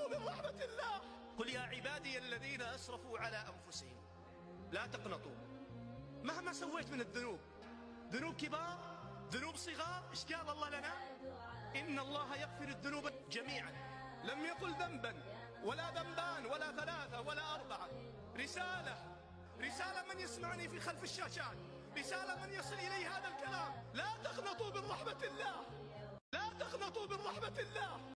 من رحمة الله. قل يا عبادي الذين أسرفوا على أنفسهم لا تقنطوا. مهما سويت من الذنوب، ذنوب كبار ذنوب صغار، إيش قال الله لنا؟ إن الله يغفر الذنوب جميعا. لم يقل ذنبا ولا ذنبان ولا ثلاثة ولا أربعة. رسالة من يسمعني في خلف الشاشات، رسالة من يصل إليه هذا الكلام. لا تقنطوا من رحمة الله، لا تقنطوا من رحمة الله.